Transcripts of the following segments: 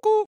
Cucù.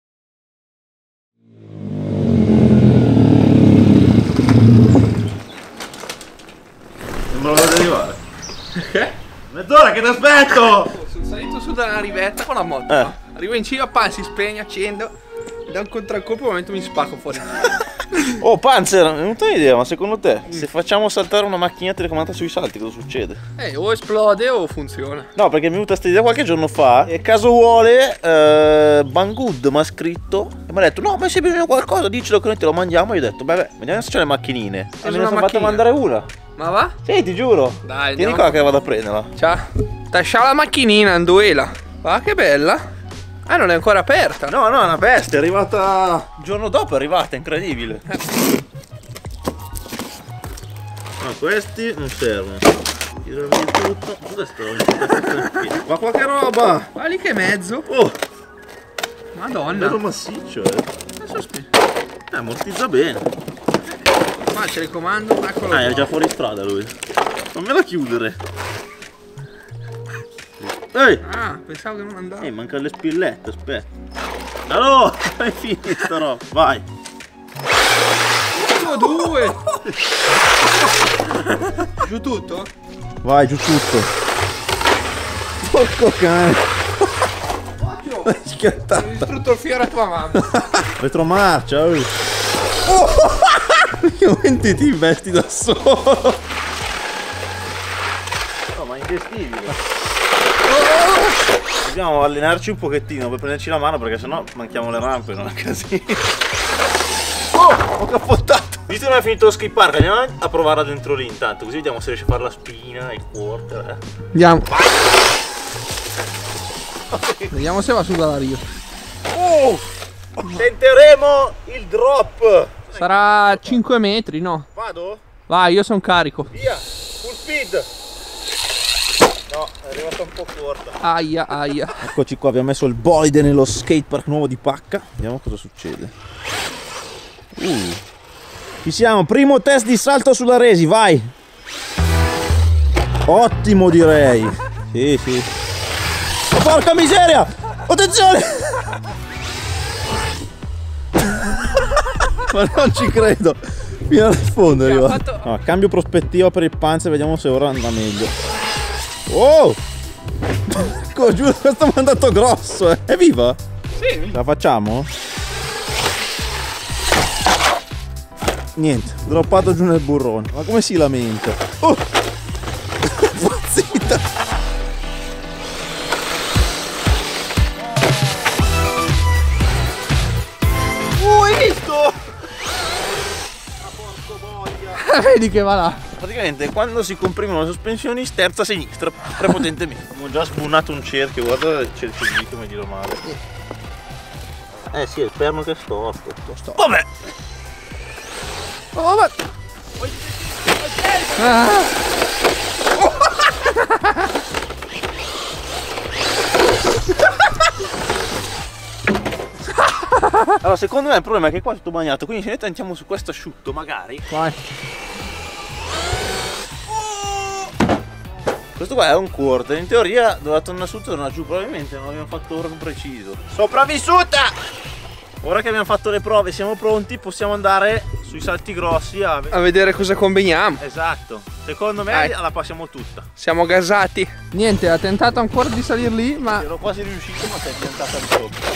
Non me lo vedo arrivare. Che? Mezz'ora che ti aspetto! Sono salito su da una rivetta con la moto. No? Arrivo in cima, pan, si spegne, accendo. Da un contraccolpo al momento mi spacco fuori. Oh Panzer, mi è venuta un'idea, ma secondo te se facciamo saltare una macchina telecomandata sui salti cosa succede? O esplode o funziona. No, perché mi è venuta questa idea qualche giorno fa e caso vuole Banggood mi ha scritto e mi ha detto no, ma se bisogna qualcosa dicelo che noi te lo mandiamo. E io ho detto beh, vediamo se c'è le macchinine. E me ne sono fatta mandare una. Ma va? Sì, ti giuro. Dai, tieni qua che vado a prenderla. Ciao. Tascia la macchinina, Anduela. Va che bella. Ah, non è ancora aperta. No, no, è una peste, è arrivata il giorno dopo, è arrivata, incredibile. No, questi non servono. Tiro via tutto. Dove sto? Ma qualche roba! Ma lì che mezzo. Oh! Madonna. Bello massiccio, Adesso ammortizza bene. qua c'è il comando, eccolo. Ah, è già fuori strada lui. Non me la chiudere. Ehi! Ah, pensavo che non andava. Manca le spillette, aspetta. Allora, è finita roba, vai. 1, 2. Giù tutto? Vai, giù tutto. Porco cane. Hai Schiattata. distrutto il fiore a tua mamma. Retromarcia, oh. Che momenti ti investi da solo. No, ma è ingestibile. Dobbiamo allenarci un pochettino per prenderci la mano perché sennò manchiamo le rampe, non è casino. Oh, ho cappottato. Visto che non è finito lo skippark, andiamo a provarla dentro lì intanto, così vediamo se riesce a fare la spina, il quarter. Andiamo. Vediamo se va su dalla Rio. Oh, tenteremo il drop. Sarà 5 metri, no? Vado? Vai, io sono carico. Via, full speed. No, è arrivata un po' corta. Aia, aia. Eccoci qua, abbiamo messo il bolide nello skatepark nuovo di Pacca. Vediamo cosa succede. Ci siamo, primo test di salto sulla resi, vai. Ottimo direi. Sì, sì. Oh, porca miseria! Attenzione! Ma non ci credo. Fino al fondo è arrivato. No, cambio prospettiva per il Panzer, vediamo se ora andrà meglio. Oh! Giuro, questo mi è andato grosso, eh. È viva? Sì. La facciamo? Niente, droppato giù nel burrone. Ma come si lamenta? Oh! Impazzita! Hai visto? Ma porco boia! Vedi che va là. Praticamente quando si comprimono le sospensioni sterza a sinistra prepotentemente. Abbiamo già sbunato un cerchio, guarda il cerchio come dirò male. Sì, è il perno che è storto. Vabbè! Oh, vabbè. Ah. Allora secondo me il problema è che qua è tutto bagnato, quindi se noi tentiamo su questo asciutto magari. Vai. Questo qua è un quarter, in teoria doveva tornare su, tornare giù, probabilmente non abbiamo fatto ora preciso. Sopravvissuta! Ora che abbiamo fatto le prove, siamo pronti, possiamo andare sui salti grossi a vedere cosa combiniamo. Esatto, secondo me la passiamo tutta. Siamo gasati. Niente, ha tentato ancora di salire lì, ma ero quasi riuscito, ma sei piantata di sopra.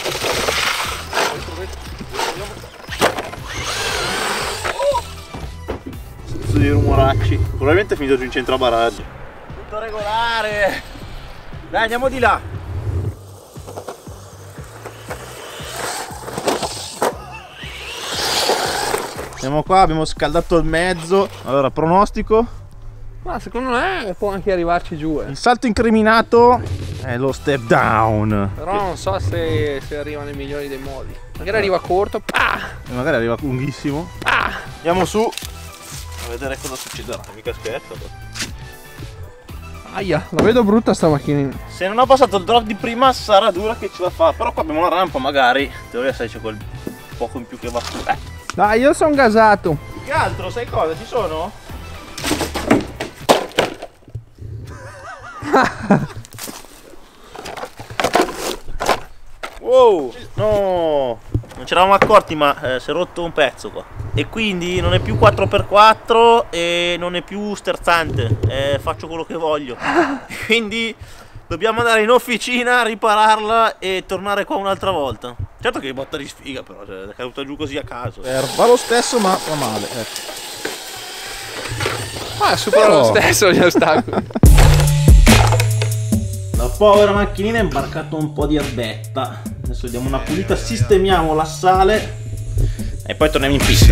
Sento dei rumoracci. Probabilmente è finito giù in centro a baraggio. Tutto regolare. Dai, andiamo di là. Siamo qua, abbiamo scaldato il mezzo. Allora, pronostico? ma secondo me può anche arrivarci giù. Il salto incriminato è lo step down. Però non so se arriva nei migliori dei modi. Magari arriva corto. E magari arriva lunghissimo. Andiamo su a vedere cosa succederà. Mica scherzo. Aia, la vedo brutta sta macchinina. Se non ho passato il drop di prima sarà dura che ce la fa. Però qua abbiamo una rampa, magari. In teoria sai c'è quel poco in più che va su. Dai, io sono gasato. Più che altro, sai cosa? Ci sono? Wow, no, non ci eravamo accorti, ma si è rotto un pezzo qua. E quindi non è più 4x4 e non è più sterzante, faccio quello che voglio. Quindi dobbiamo andare in officina, ripararla e tornare qua un'altra volta. Certo che è botta di sfiga, però, cioè, è caduta giù così a caso. Va lo stesso, ma fa male, ecco. Ah, supera lo stesso gli ostacoli. La povera macchinina è imbarcato un po' di erbetta. Adesso diamo una pulita, sistemiamo la sale e poi torniamo in pista.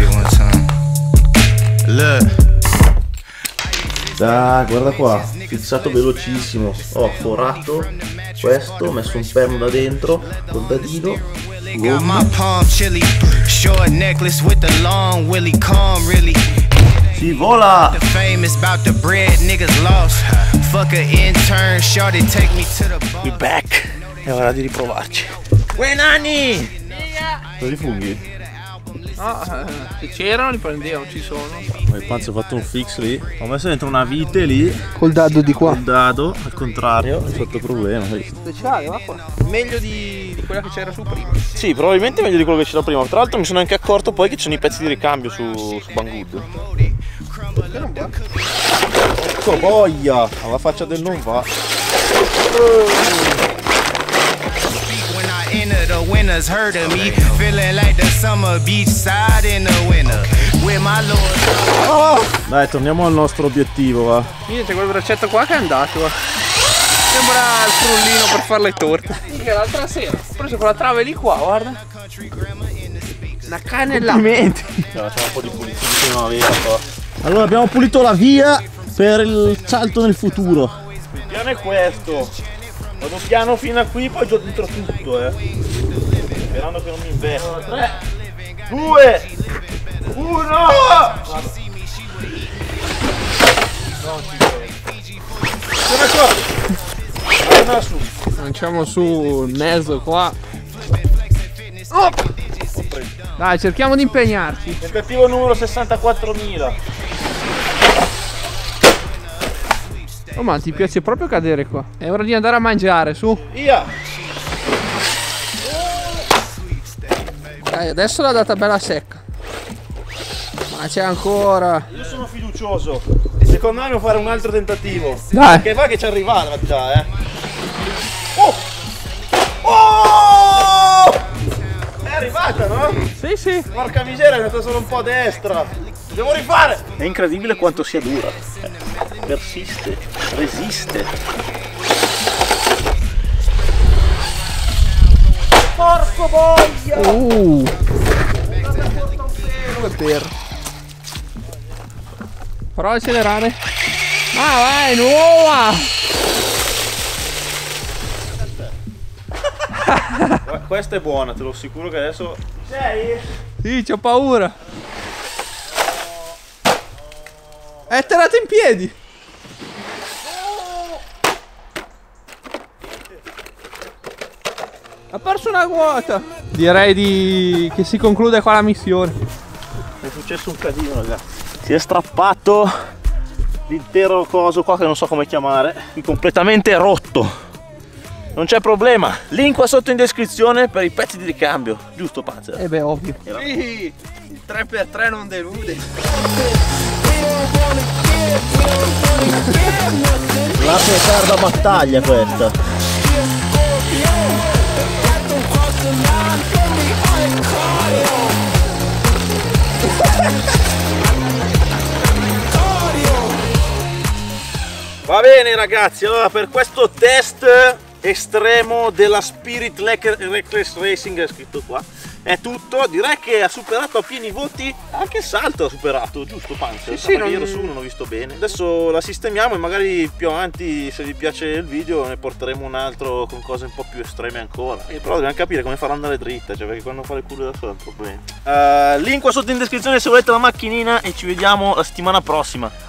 Dai, guarda qua, fissato velocissimo. Ho forato questo, ho messo un perno da dentro col dadino. Si vola! We back! È ora di riprovarci. Uè nani! Sono i funghi? No, se c'erano li prendevo, ci sono. Il Panzo ha fatto un fix lì. Ho messo dentro una vite lì. Col dado di qua. Il dado, al contrario, è sotto problema. Speciale, va qua. Meglio di quella che c'era su prima. Sì, probabilmente meglio di quello che c'era prima. Tra l'altro mi sono anche accorto poi che ci sono i pezzi di ricambio su Banggood. Perché non va? Ecco boia! Alla faccia del non va. The winners heard of me, feeling like the summer beach side in the winter. With my lord. Dai, torniamo al nostro obiettivo, va. Niente, quel braccetto qua che è andato, va. Sembra il frullino per fare le torte. Che l'altra sera ho preso quella trave lì qua, guarda. Una cannella. Complimenti. C'è un po' di pulizia qua. Allora abbiamo pulito la via per il salto nel futuro. Il piano è questo. Vado piano fino a qui, poi giù dentro tutto, sperando che non mi investo. 3, 2, 1. Lanciamo su il mezzo qua. Dai, cerchiamo di impegnarci. Tentativo numero 64.000. Oh, ma ti piace proprio cadere qua? È ora di andare a mangiare, su. Via! Dai, adesso l'ha data bella secca. Ma c'è ancora. Io sono fiducioso. Secondo me devo fare un altro tentativo. Dai. Che va che ci arrivava già, Oh! Oh! È arrivata, no? Sì, sì. Porca miseria, è andata solo un po' a destra. Devo rifare! È incredibile quanto sia dura. Persiste, resiste. Porco boia! Come per. Prova a accelerare. Ah, vai, nuova! Questa è buona, te lo assicuro che adesso... Sei? Sì, c'ho paura. È atterrata in piedi. Ha perso una quota. Direi che si conclude qua la missione. È successo un casino, ragazzi. Si è strappato l'intero coso qua che non so come chiamare, completamente rotto. Non c'è problema, link qua sotto in descrizione per i pezzi di ricambio, giusto Panzer? Eh beh, ovvio. Sì, il 3x3 non delude. La petarda battaglia questa. Va bene ragazzi, allora per questo test estremo della Spirit Reckless Racing, è scritto qua, è tutto. Direi che ha superato a pieni voti, anche il salto ha superato, giusto Panzer? Sì, io su non ho visto bene. Adesso la sistemiamo e magari più avanti, se vi piace il video, ne porteremo un altro con cose un po' più estreme ancora. Però dobbiamo capire come farla andare dritta, cioè perché quando fa le curve da solo è un problema. Link qua sotto in descrizione se volete la macchinina e ci vediamo la settimana prossima.